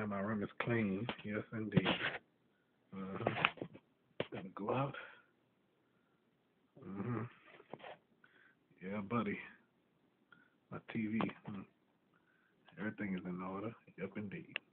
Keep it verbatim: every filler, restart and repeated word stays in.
And my room is clean. Yes, indeed. Uh-huh. Gotta go out. Uh-huh. Yeah, buddy. My T V. Hmm. Everything is in order. Yep, indeed.